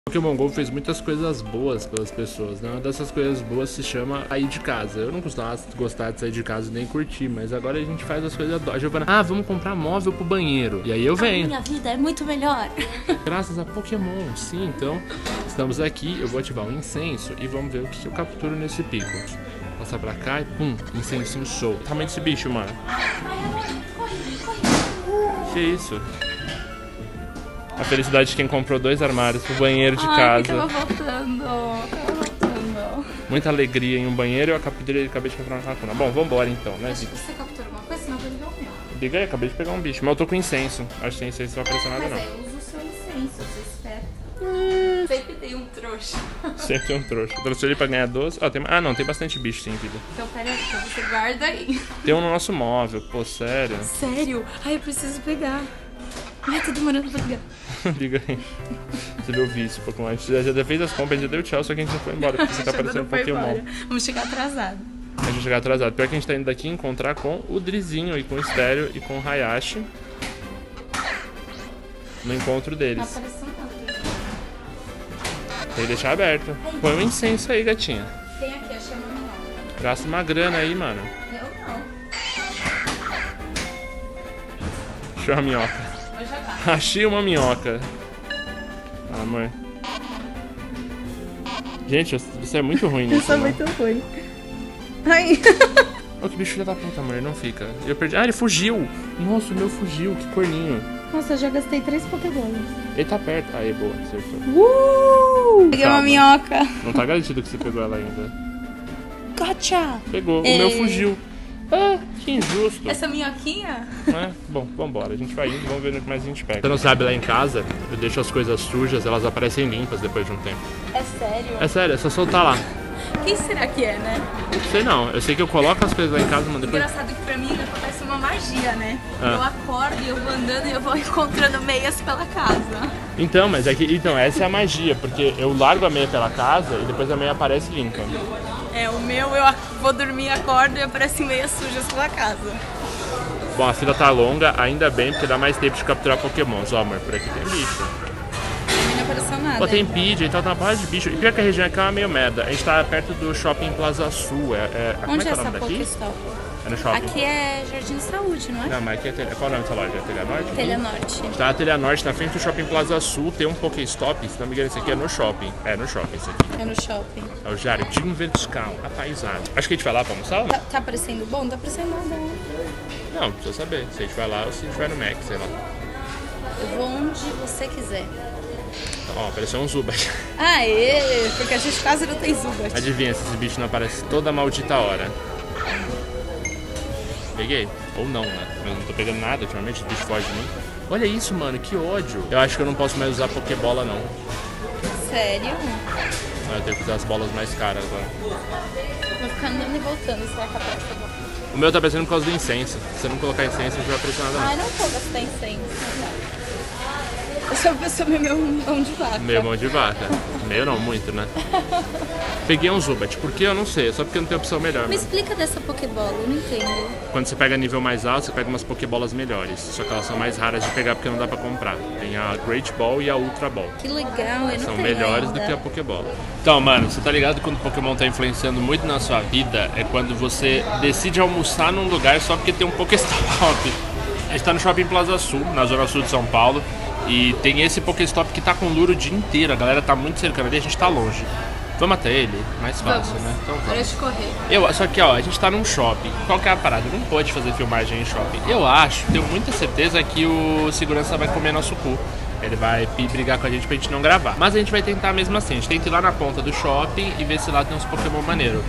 Pokémon GO fez muitas coisas boas pelas pessoas, né? Uma dessas coisas boas se chama sair de casa. Eu não costumava gostar de sair de casa e nem curtir, mas agora a gente faz as coisas a Giovana, vamos comprar móvel pro banheiro. E aí eu venho. A minha vida é muito melhor. Graças a Pokémon, sim. Então, estamos aqui, eu vou ativar um incenso e vamos ver o que eu capturo nesse pico. Passar pra cá e pum, incensinho show. O tamanho desse bicho, mano. Que isso? A felicidade de quem comprou 2 armários pro banheiro de casa. Tava voltando. Muita alegria em um banheiro e eu acabei de capturar uma racuna. Bom, vambora então, né? Acho que você capturou alguma coisa, senão eu vou ligar o meu. Liga aí, acabei de pegar um bicho. Mas eu tô com incenso. Acho que sem incenso não vai aparecer nada, Mas não. aí, eu uso o seu incenso, você espera. Sempre tem um trouxa. Sempre tem um trouxa. Eu trouxe ele pra ganhar 12. Não, tem bastante bicho sim, vida. Então pera aí, então você guarda aí. Tem um no nosso móvel, pô, sério. Sério? Ai, eu preciso pegar. Ai, tô demorando pra ligar. Liga aí. Você viu o vício, Pokémon. A gente já fez as compras, a gente já deu tchau, só que a gente não foi embora, porque você tá parecendo um Pokémon. Vamos chegar atrasado. A gente vai chegar atrasado. Pior que a gente tá indo daqui encontrar com o Drizinho e com o Estéreo e com o Hayashi. No encontro deles. Tá aparecendo nada. Tem que deixar aberto. Põe um incenso aí, gatinha. Tem aqui, achei uma minhoca. Gasta uma grana aí, mano. Eu não. Achei uma minhoca. Eu já tá. Achei uma minhoca. Ah, amor. Gente, você é muito ruim nisso. Eu sou muito ruim. Ai. Ô, que bicho filho da puta, amor. Não fica. Eu perdi. Ele fugiu. Nossa, o meu fugiu. Que corninho. Nossa, eu já gastei 3 Pokébolas. Ele tá perto. Aí, boa. Acertou. Peguei uma minhoca. Não tá garantido que você pegou ela ainda. Gotcha! Pegou. O meu fugiu. Que injusto. Essa minhoquinha? Bom, vambora. A gente vai indo, vamos ver o que mais a gente pega. Você não sabe, lá em casa, eu deixo as coisas sujas, elas aparecem limpas depois de um tempo. É sério? É sério, é só soltar lá. Quem será que é, né? Não sei não, eu sei que eu coloco as coisas lá em casa, mano, depois... Engraçado que pra mim acontece uma magia, né? Ah. Eu acordo e eu vou andando e eu vou encontrando meias pela casa. Então, mas é que... Então, essa é a magia, porque eu largo a meia pela casa e depois a meia aparece limpa. É, o meu eu vou dormir, acordo e aparecem meias sujas pela casa. Bom, a fila tá longa, ainda bem, porque dá mais tempo de capturar Pokémons. Ó, amor, por aqui tem bicho. Não apareceu nada. Pô, tem Pidgey, então tá uma barra de bicho. E pior que a região aqui é uma meio merda. A gente tá perto do Shopping Plaza Sul. Como Onde é que é é o nome essa daqui? Pokéstop? É no shopping. Aqui é Jardim de Saúde, não é? Não, mas aqui é qual é o nome dessa loja? É Telha Norte? Telha Norte. Tá, a Telha Norte, na frente do Shopping Plaza Sul, tem um Pokéstop. Se não me engano, esse aqui é no shopping. É, no shopping esse aqui. É no shopping. É o Jardim Vertical, a paisagem. Acho que a gente vai lá pra almoçar? Tá aparecendo bom? Não tá aparecendo nada. Não, precisa saber. Se a gente vai lá ou se a gente vai no Mac, sei lá. Eu vou onde você quiser. Ó, apareceu um Zubat. Aê, porque a gente quase não tem Zubat. Adivinha se esse bicho não aparece toda maldita hora. Peguei. Ou não, né? Eu não tô pegando nada ultimamente, o bicho foge de mim. Olha isso, mano, que ódio. Eu acho que eu não posso mais usar Pokébola, não. Sério? Não, eu tenho que usar as bolas mais caras agora. Vou ficar andando e voltando, será que aparece alguma coisa? O meu tá aparecendo por causa do incenso. Se você não colocar incenso, não vai aparecer nada, não. Ai, não vou gastar incenso. Eu sou uma pessoa meio mão de vaca. Meio mão de vaca. Meio não, muito, né? Peguei um Zubat. Por que? Eu não sei. É só porque não tem opção melhor. Me Mano. explica dessa Pokébola, eu não entendo. Quando você pega nível mais alto, você pega umas Pokébolas melhores. Só que elas são mais raras de pegar porque não dá pra comprar. Tem a Great Ball e a Ultra Ball. Que legal, eu não São tenho melhores ainda. do que a Pokébola. Então, mano, você tá ligado que quando o Pokémon tá influenciando muito na sua vida? É quando você decide almoçar num lugar só porque tem um Pokéstop. A gente tá no Shopping Plaza Sul, na zona sul de São Paulo. E tem esse Pokéstop que tá com luro o dia inteiro. A galera tá muito cercando ali, a gente tá longe. Vamos até ele? Mais fácil, né? Então Hora vamos. de correr. Só que, ó, a gente tá num shopping. Qual que é a parada? Não pode fazer filmagem em shopping. Eu acho, tenho muita certeza que o segurança vai comer nosso cu. Ele vai brigar com a gente pra gente não gravar. Mas a gente vai tentar mesmo assim. A gente tenta ir lá na ponta do shopping e ver se lá tem uns Pokémon maneiros.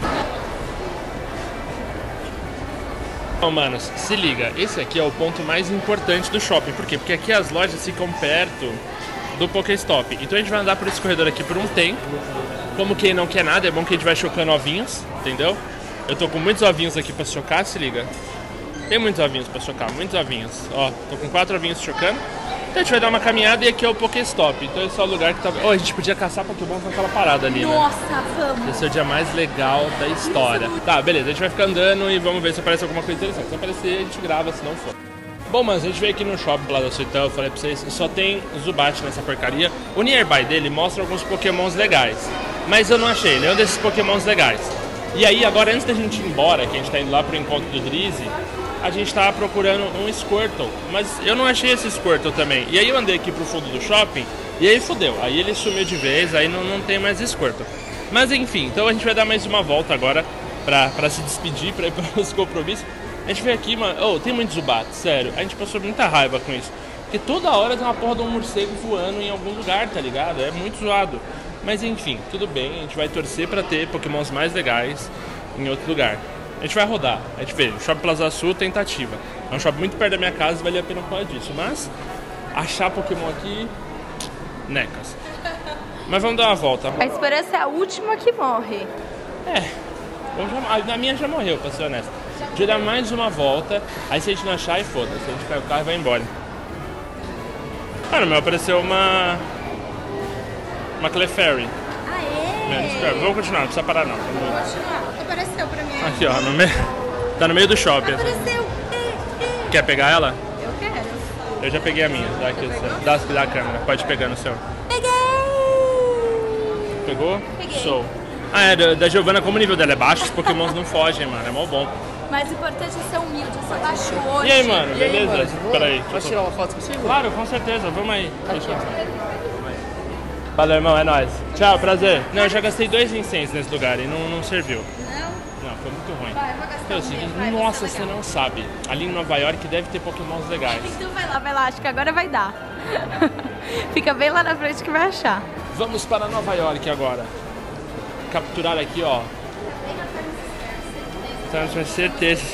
Bom, manos, se liga. Esse aqui é o ponto mais importante do shopping. Por quê? Porque aqui as lojas ficam perto do Pokéstop. Então a gente vai andar por esse corredor aqui por um tempo. Como quem não quer nada, é bom que a gente vai chocando ovinhos, entendeu? Eu tô com muitos ovinhos aqui pra chocar, se liga. Tem muitos ovinhos pra chocar, muitos ovinhos. Ó, tô com 4 ovinhos chocando. Então a gente vai dar uma caminhada e aqui é o Pokéstop. Então esse é o lugar que tá... a gente podia caçar Pokémon naquela parada ali, né? Nossa, vamos! Esse é o dia mais legal da história. Tá, beleza, a gente vai ficar andando e vamos ver se aparece alguma coisa interessante. Se aparecer, a gente grava, se não for. Bom, mas a gente veio aqui no Shopping Plaza Sul, então eu falei pra vocês, só tem Zubat nessa porcaria. O Nearby dele mostra alguns pokémons legais, mas eu não achei, ele é um desses pokémons legais. E aí, agora antes da gente ir embora, que a gente tá indo lá pro encontro do Drizzy, a gente tava procurando um Squirtle, mas eu não achei esse Squirtle também. E aí eu andei aqui pro fundo do shopping, e aí fudeu, aí ele sumiu de vez, aí não tem mais Squirtle. Mas enfim, então a gente vai dar mais uma volta agora pra se despedir, pra ir para os compromissos. A gente veio aqui, mano, tem muito Zubat, sério, a gente passou muita raiva com isso. Porque toda hora tem uma porra de um morcego voando em algum lugar, tá ligado? É muito zoado. Mas enfim, tudo bem, a gente vai torcer pra ter pokémons mais legais em outro lugar. A gente vai rodar, a gente vê, Shopping Plaza Sul, tentativa. É um shopping muito perto da minha casa, vale a pena por causa disso. Mas, achar pokémon aqui, necas. Mas vamos dar uma volta. A esperança é a última que morre. Na minha já morreu, pra ser honesto. A gente vai dar mais uma volta, aí se a gente não achar, e foda-se. A gente pega o carro e vai embora. Ah, no meu apareceu uma Clefairy. Aê! Vamos continuar, não precisa parar não. Vamos continuar. Apareceu pra mim. Aqui, ó, tá no meio do shopping. Apareceu. Quer pegar ela? Eu quero. Eu já peguei a minha, dá aqui, dá a câmera, pode pegar no seu. Peguei! Pegou? Peguei. Show. Da Giovana, como o nível dela é baixo, os pokémons não fogem, mano, é mó bom. Mas o importante é ser humilde, você baixou hoje. E aí, mano, beleza? Peraí. Posso tirar uma foto consigo? Claro, com certeza, vamos aí. Valeu, irmão, é nóis. Tchau, prazer. Não, eu já gastei 2 incensos nesse lugar e não serviu. Não, foi muito ruim. Vai, eu vou gastar Então, assim, um vai, nossa, vai ser você legal. não sabe. Ali em Nova York deve ter pokémons legais. Então vai lá, acho que agora vai dar. Fica bem lá na frente que vai achar. Vamos para Nova York agora. Capturar aqui, ó. Tenho certeza.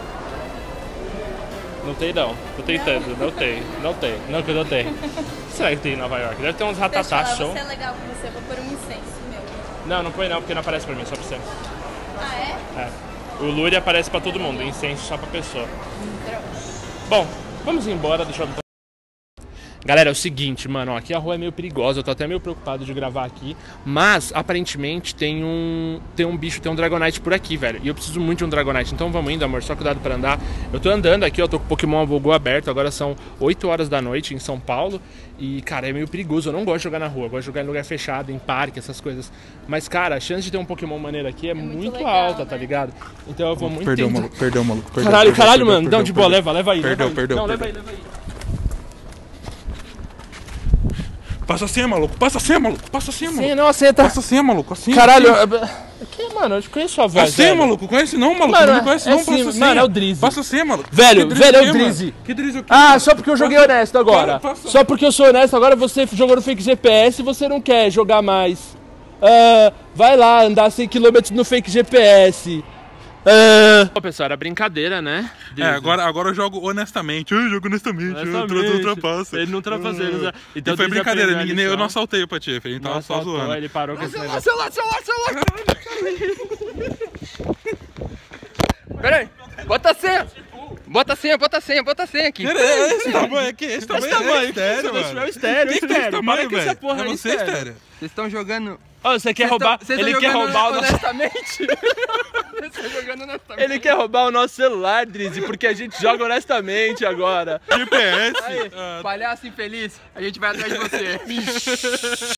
Não tem não, tô tentando, não tem, não que eu não tenho. Será que tem em Nova York? Deve ter uns ratatá show. Você é legal com você, eu vou pôr um incenso meu. Não põe não, porque não aparece pra mim, só pra você. Ah, é? O Lure aparece pra todo mundo, incenso só pra pessoa. Bom, vamos embora do shopping. Galera, é o seguinte, mano, ó, aqui a rua é meio perigosa, eu tô até meio preocupado de gravar aqui, mas aparentemente tem um bicho, tem um Dragonite por aqui, velho, e eu preciso muito de um Dragonite, então vamos indo, amor, só cuidado pra andar. Eu tô andando aqui, ó, tô com o Pokémon Go aberto, agora são 8 horas da noite em São Paulo, e, cara, é meio perigoso, eu não gosto de jogar na rua, eu gosto de jogar em lugar fechado, em parque, essas coisas, mas, cara, a chance de ter um Pokémon maneiro aqui é muito legal, alta, tá ligado? Então eu vou muito... Perdeu, maluco. Caralho, mano, não, de boa, leva aí. Perdeu. Não, leva aí. Passa a senha, maluco. Passa a senha, maluco. Sim, não, a senha tá... Passa a senha, maluco. Assim, Caralho, que, mano, eu conheço sua voz, a senha, velho. maluco. Conhece não, maluco. Mano, não conhece é não, sim, passa a senha. mano, é o Drizzy. Passa a senha, maluco. Velho, é o é, Drizzy. Que Drizzy o quê? Ah, só porque eu joguei honesto agora. Passa. Só porque eu sou honesto agora, você jogou no fake GPS e você não quer jogar mais. Vai lá, andar 100 km no fake GPS. Ô, pessoal, era brincadeira, né? Agora eu jogo honestamente. Eu jogo honestamente. Eu ultrapasso. Ele não ultrapassou. Então, e foi brincadeira, eu não assaltei o Patife, a gente tava só zoando. Ele parou com esse negócio. Celular! Peraí, bota a senha! Bota a senha aqui. Esse tamanho aqui, esse tamanho é estéreo, mano. É estéreo, Esse tamanho, velho. essa porra Eu não aí, sei estéreo. estéreo. Vocês estão jogando... Ô, você quer roubar... Ele quer roubar o nosso... honestamente? Vocês estão jogando honestamente. Ele quer roubar o nosso celular, Drizzy, porque a gente joga honestamente agora. GPS. Aí, palhaço infeliz, a gente vai atrás de você.